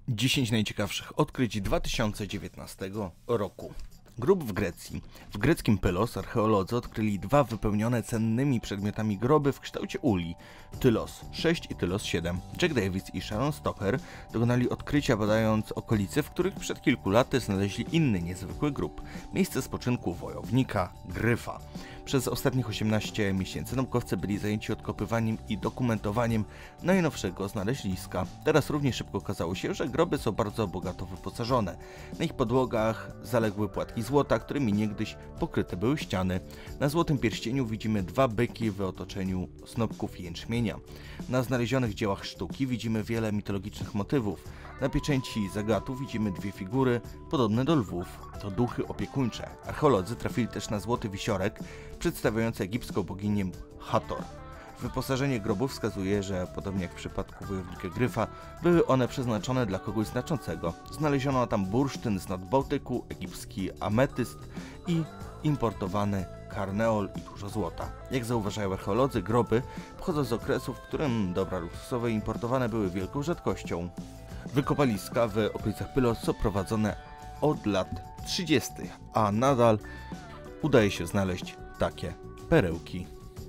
10 najciekawszych odkryć 2019 roku. Grób w Grecji. W greckim Pylos archeolodzy odkryli dwa wypełnione cennymi przedmiotami groby w kształcie uli. Tylos 6 i Tylos 7. Jack Davis i Sharon Stoker dokonali odkrycia badając okolice, w których przed kilku laty znaleźli inny niezwykły grób. Miejsce spoczynku wojownika Gryfa. Przez ostatnich 18 miesięcy naukowcy byli zajęci odkopywaniem i dokumentowaniem najnowszego znaleziska. Teraz równie szybko okazało się, że groby są bardzo bogato wyposażone. Na ich podłogach zaległy płatki złota, którymi niegdyś pokryte były ściany. Na złotym pierścieniu widzimy dwa byki w otoczeniu snopków jęczmienia. Na znalezionych dziełach sztuki widzimy wiele mitologicznych motywów. Na pieczęci zagatu widzimy dwie figury podobne do lwów. To duchy opiekuńcze. Archeolodzy trafili też na złoty wisiorek przedstawiający egipską boginię Hathor. Wyposażenie grobów wskazuje, że podobnie jak w przypadku wojownika Gryfa, były one przeznaczone dla kogoś znaczącego. Znaleziono tam bursztyn z Nadbałtyku, egipski ametyst i importowany karneol i dużo złota. Jak zauważają archeolodzy, groby pochodzą z okresu, w którym dobra luksusowe importowane były wielką rzadkością. Wykopaliska w okolicach Pylos są prowadzone od lat 30., a nadal udaje się znaleźć takie perełki.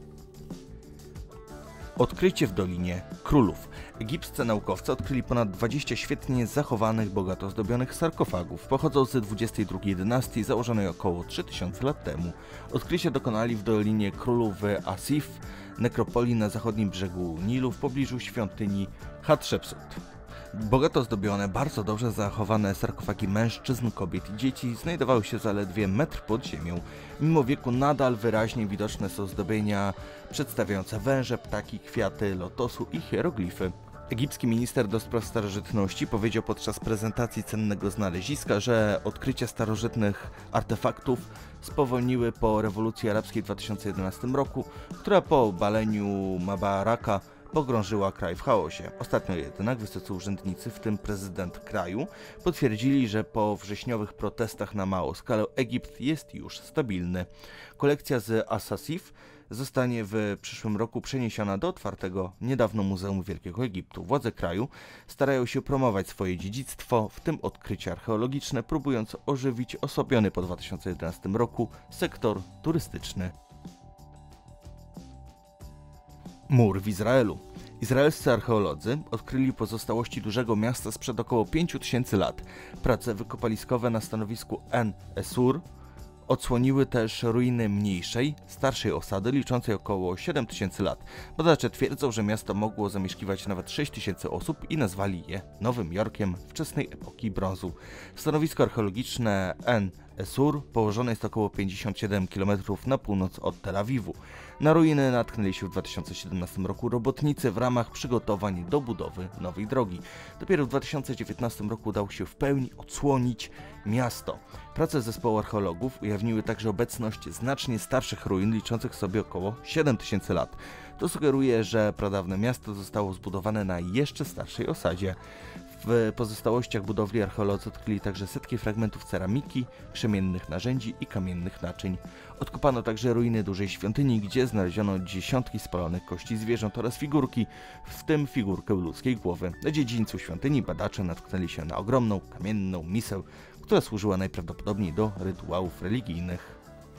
Odkrycie w Dolinie Królów. Egipscy naukowcy odkryli ponad 20 świetnie zachowanych, bogato zdobionych sarkofagów. Pochodzą z XXII dynastii, założonej około 3000 lat temu. Odkrycie dokonali w Dolinie Królów w Asif, nekropolii na zachodnim brzegu Nilu w pobliżu świątyni Hatshepsut. Bogato zdobione, bardzo dobrze zachowane sarkofagi mężczyzn, kobiet i dzieci znajdowały się zaledwie metr pod ziemią. Mimo wieku nadal wyraźnie widoczne są zdobienia przedstawiające węże, ptaki, kwiaty, lotosu i hieroglify. Egipski minister do spraw starożytności powiedział podczas prezentacji cennego znaleziska, że odkrycia starożytnych artefaktów spowolniły po rewolucji arabskiej w 2011 roku, która po obaleniu Mubaraka pogrążyła kraj w chaosie. Ostatnio jednak wysocy urzędnicy, w tym prezydent kraju, potwierdzili, że po wrześniowych protestach na małą skalę Egipt jest już stabilny. Kolekcja z Asasif zostanie w przyszłym roku przeniesiona do otwartego niedawno Muzeum Wielkiego Egiptu. Władze kraju starają się promować swoje dziedzictwo, w tym odkrycia archeologiczne, próbując ożywić osłabiony po 2011 roku sektor turystyczny. Mur w Izraelu. Izraelscy archeolodzy odkryli pozostałości dużego miasta sprzed około 5000 lat. Prace wykopaliskowe na stanowisku En-Esur odsłoniły też ruiny mniejszej, starszej osady liczącej około 7000 lat. Badacze twierdzą, że miasto mogło zamieszkiwać nawet 6000 osób i nazwali je Nowym Jorkiem wczesnej epoki brązu. Stanowisko archeologiczne En-Esur położone jest około 57 km na północ od Tel Awiwu. Na ruiny natknęli się w 2017 roku robotnicy w ramach przygotowań do budowy nowej drogi. Dopiero w 2019 roku udało się w pełni odsłonić miasto. Prace zespołu archeologów ujawniły także obecność znacznie starszych ruin liczących sobie około 7000 lat. To sugeruje, że pradawne miasto zostało zbudowane na jeszcze starszej osadzie. W pozostałościach budowli archeolodzy odkryli także setki fragmentów ceramiki, krzemiennych narzędzi i kamiennych naczyń. Odkopano także ruiny dużej świątyni, gdzie znaleziono dziesiątki spalonych kości zwierząt oraz figurki, w tym figurkę ludzkiej głowy. Na dziedzińcu świątyni badacze natknęli się na ogromną kamienną misę, która służyła najprawdopodobniej do rytuałów religijnych.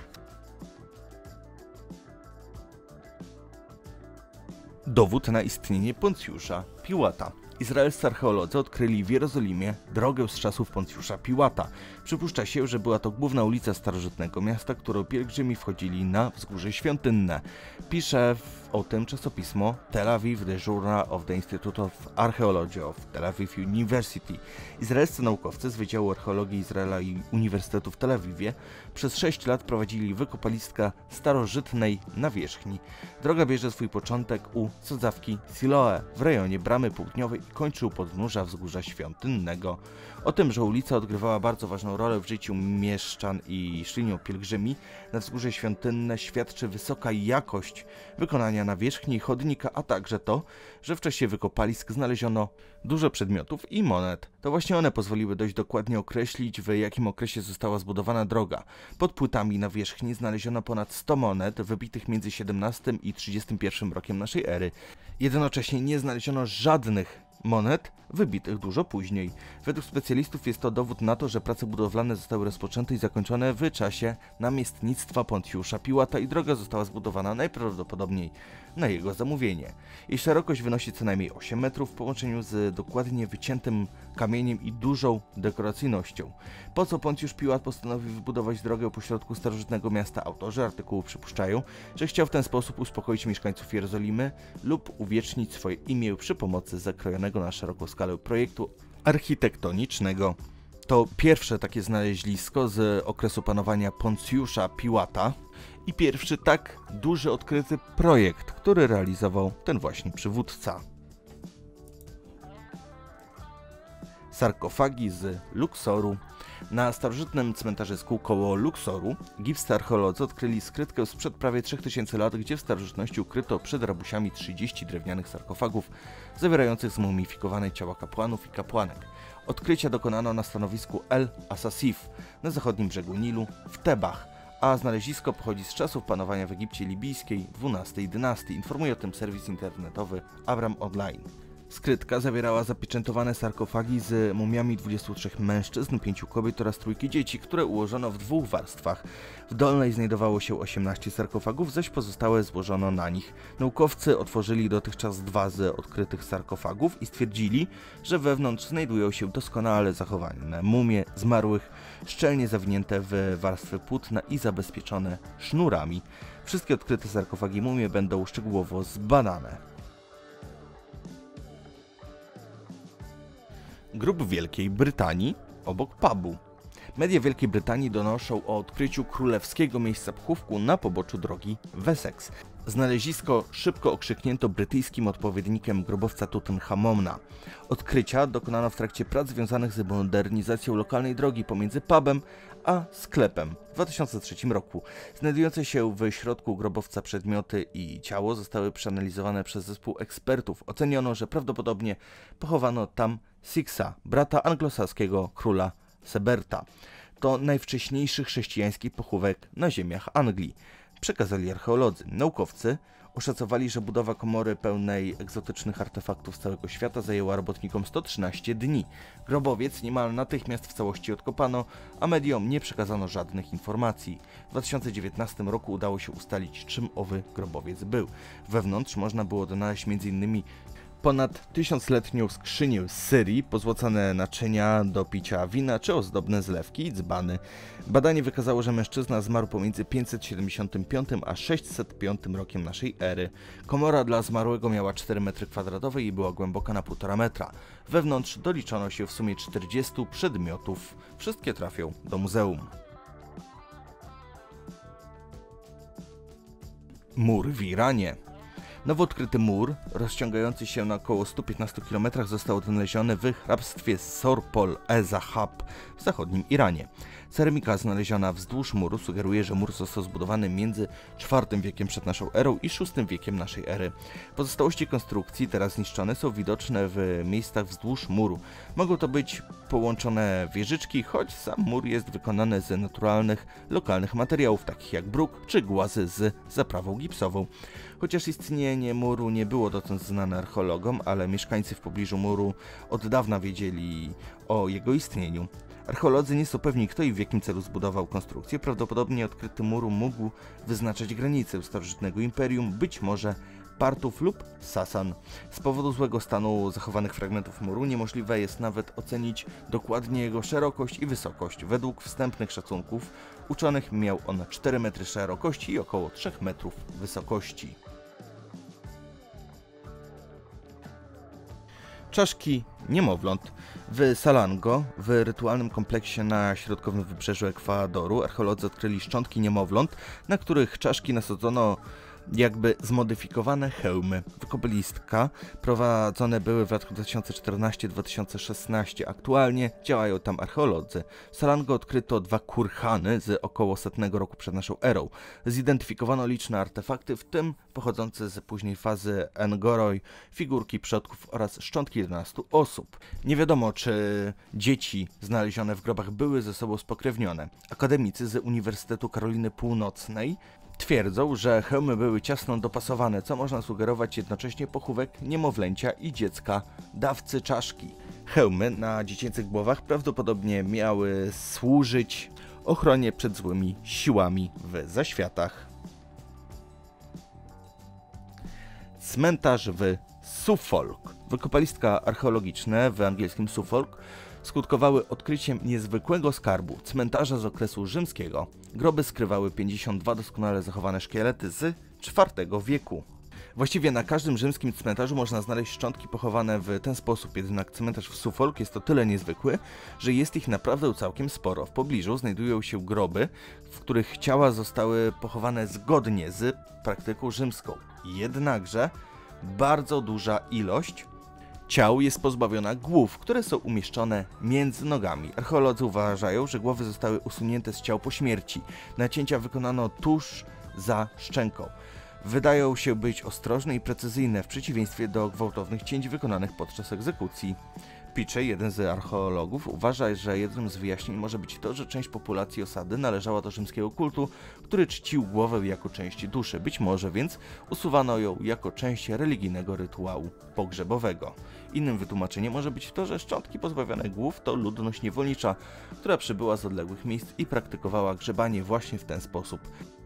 Dowód na istnienie Poncjusza Piłata. Izraelscy archeolodzy odkryli w Jerozolimie drogę z czasów Poncjusza Piłata. Przypuszcza się, że była to główna ulica starożytnego miasta, którą pielgrzymi wchodzili na wzgórze świątynne. Pisze o tym czasopismo Tel Aviv The Journal of the Institute of Archaeology of Tel Aviv University. Izraelscy naukowcy z Wydziału Archeologii Izraela i Uniwersytetu w Tel Awiwie przez 6 lat prowadzili wykopaliska starożytnej nawierzchni. Droga bierze swój początek u sadzawki Siloe w rejonie Bramy Południowej i kończy u podnóża wzgórza świątynnego. O tym, że ulica odgrywała bardzo ważną rolę w życiu mieszczan i szli nią pielgrzymi na wzgórze świątynne, świadczy wysoka jakość wykonania nawierzchni i chodnika, a także to, że w czasie wykopalisk znaleziono dużo przedmiotów i monet. To właśnie one pozwoliły dość dokładnie określić, w jakim okresie została zbudowana droga. Pod płytami nawierzchni znaleziono ponad 100 monet wybitych między XVII i XXI rokiem naszej ery. Jednocześnie nie znaleziono żadnych monet wybitych dużo później. Według specjalistów jest to dowód na to, że prace budowlane zostały rozpoczęte i zakończone w czasie namiestnictwa Poncjusza Piłata i droga została zbudowana najprawdopodobniej na jego zamówienie. Jej szerokość wynosi co najmniej 8 metrów w połączeniu z dokładnie wyciętym kamieniem i dużą dekoracyjnością. Po co Poncjusz Piłat postanowił wybudować drogę pośrodku starożytnego miasta? Autorzy artykułu przypuszczają, że chciał w ten sposób uspokoić mieszkańców Jerozolimy lub uwiecznić swoje imię przy pomocy zakrojonego na szeroką skalę projektu architektonicznego. To pierwsze takie znalezisko z okresu panowania Poncjusza Piłata i pierwszy tak duży odkryty projekt, który realizował ten właśnie przywódca. Sarkofagi z Luksoru. Na starożytnym cmentarzysku koło Luksoru egipscy archeolodzy odkryli skrytkę sprzed prawie 3000 lat, gdzie w starożytności ukryto przed rabusiami 30 drewnianych sarkofagów zawierających zmumifikowane ciała kapłanów i kapłanek. Odkrycia dokonano na stanowisku El Asasif na zachodnim brzegu Nilu w Tebach, a znalezisko pochodzi z czasów panowania w Egipcie libijskiej XII dynastii. Informuje o tym serwis internetowy Abram Online. Skrytka zawierała zapieczętowane sarkofagi z mumiami 23 mężczyzn, 5 kobiet oraz 3 dzieci, które ułożono w 2 warstwach. W dolnej znajdowało się 18 sarkofagów, zaś pozostałe złożono na nich. Naukowcy otworzyli dotychczas 2 z odkrytych sarkofagów i stwierdzili, że wewnątrz znajdują się doskonale zachowane mumie zmarłych, szczelnie zawinięte w warstwy płótna i zabezpieczone sznurami. Wszystkie odkryte sarkofagi mumie będą szczegółowo zbadane. Grób Wielkiej Brytanii obok pubu. Media Wielkiej Brytanii donoszą o odkryciu królewskiego miejsca pochówku na poboczu drogi w Essex. Znalezisko szybko okrzyknięto brytyjskim odpowiednikiem grobowca Tutenchamona. Odkrycia dokonano w trakcie prac związanych z modernizacją lokalnej drogi pomiędzy pubem a sklepem w 2003 roku. Znajdujące się w środku grobowca przedmioty i ciało zostały przeanalizowane przez zespół ekspertów. Oceniono, że prawdopodobnie pochowano tam Sixa, brata anglosaskiego króla Seberta. To najwcześniejszy chrześcijański pochówek na ziemiach Anglii, przekazali archeolodzy. Naukowcy oszacowali, że budowa komory pełnej egzotycznych artefaktów z całego świata zajęła robotnikom 113 dni. Grobowiec niemal natychmiast w całości odkopano, a mediom nie przekazano żadnych informacji. W 2019 roku udało się ustalić, czym owy grobowiec był. Wewnątrz można było odnaleźć m.in. ponad 1000-letnią skrzynię z Syrii, pozłocane naczynia do picia wina czy ozdobne zlewki i dzbany. Badanie wykazało, że mężczyzna zmarł pomiędzy 575 a 605 rokiem naszej ery. Komora dla zmarłego miała 4 m² i była głęboka na 1,5 metra. Wewnątrz doliczono się w sumie 40 przedmiotów. Wszystkie trafią do muzeum. Mur w Iranie. Nowo odkryty mur, rozciągający się na około 115 km, został odnaleziony w hrabstwie Sorpol-e-Zahab w zachodnim Iranie. Ceramika znaleziona wzdłuż muru sugeruje, że mur został zbudowany między IV wiekiem przed naszą erą i VI wiekiem naszej ery. Pozostałości konstrukcji, teraz zniszczone, są widoczne w miejscach wzdłuż muru. Mogą to być połączone wieżyczki, choć sam mur jest wykonany z naturalnych, lokalnych materiałów, takich jak bruk czy głazy z zaprawą gipsową. Chociaż istnienie muru nie było dotąd znane archeologom, ale mieszkańcy w pobliżu muru od dawna wiedzieli o jego istnieniu. Archeolodzy nie są pewni, kto i w jakim celu zbudował konstrukcję. Prawdopodobnie odkryty mur mógł wyznaczać granice starożytnego imperium, być może Partów lub Sasan. Z powodu złego stanu zachowanych fragmentów muru niemożliwe jest nawet ocenić dokładnie jego szerokość i wysokość. Według wstępnych szacunków uczonych miał on 4 metry szerokości i około 3 metrów wysokości. Czaszki niemowląt. W Salango, w rytualnym kompleksie na środkowym wybrzeżu Ekwadoru, archeolodzy odkryli szczątki niemowląt, na których czaszki nasadzono jakby zmodyfikowane hełmy. Wykopalistka prowadzone były w latach 2014-2016. Aktualnie działają tam archeolodzy. W Salango odkryto 2 kurhany z około 100 roku przed naszą erą. Zidentyfikowano liczne artefakty, w tym pochodzące z późnej fazy Ngoroi, figurki przodków oraz szczątki 11 osób. Nie wiadomo, czy dzieci znalezione w grobach były ze sobą spokrewnione. Akademicy z Uniwersytetu Karoliny Północnej Twierdzą, że hełmy były ciasno dopasowane, co można sugerować jednocześnie pochówek niemowlęcia i dziecka dawcy czaszki. Hełmy na dziecięcych głowach prawdopodobnie miały służyć ochronie przed złymi siłami w zaświatach. Cmentarz w Suffolk. Wykopaliska archeologiczne w angielskim Suffolk skutkowały odkryciem niezwykłego skarbu, cmentarza z okresu rzymskiego. Groby skrywały 52 doskonale zachowane szkielety z IV wieku. Właściwie na każdym rzymskim cmentarzu można znaleźć szczątki pochowane w ten sposób, jednak cmentarz w Suffolk jest o tyle niezwykły, że jest ich naprawdę całkiem sporo. W pobliżu znajdują się groby, w których ciała zostały pochowane zgodnie z praktyką rzymską. Jednakże bardzo duża ilość ciał jest pozbawiona głów, które są umieszczone między nogami. Archeolodzy uważają, że głowy zostały usunięte z ciał po śmierci. Nacięcia wykonano tuż za szczęką. Wydają się być ostrożne i precyzyjne w przeciwieństwie do gwałtownych cięć wykonanych podczas egzekucji. Picze, jeden z archeologów, uważa, że jednym z wyjaśnień może być to, że część populacji osady należała do rzymskiego kultu, który czcił głowę jako część duszy. Być może więc usuwano ją jako część religijnego rytuału pogrzebowego. Innym wytłumaczeniem może być to, że szczątki pozbawione głów to ludność niewolnicza, która przybyła z odległych miejsc i praktykowała grzebanie właśnie w ten sposób.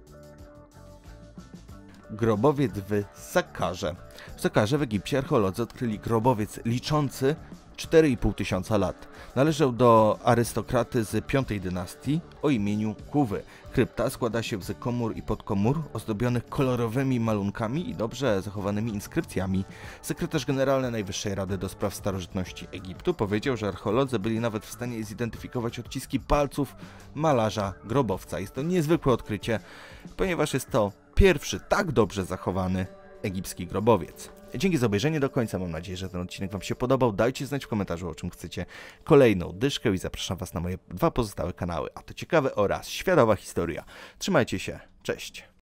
Grobowiec w Sakkarze. W Sakkarze w Egipcie archeolodzy odkryli grobowiec liczący 4,5 tysiąca lat. Należał do arystokraty z V dynastii o imieniu Kuwy. Krypta składa się z komór i podkomór ozdobionych kolorowymi malunkami i dobrze zachowanymi inskrypcjami. Sekretarz generalny Najwyższej Rady do Spraw Starożytności Egiptu powiedział, że archeolodzy byli nawet w stanie zidentyfikować odciski palców malarza grobowca. Jest to niezwykłe odkrycie, ponieważ jest to pierwszy tak dobrze zachowany egipski grobowiec. Dzięki za obejrzenie do końca, mam nadzieję, że ten odcinek Wam się podobał. Dajcie znać w komentarzu, o czym chcecie kolejną dyszkę i zapraszam Was na moje 2 pozostałe kanały, a to ciekawe oraz światowa historia. Trzymajcie się, cześć!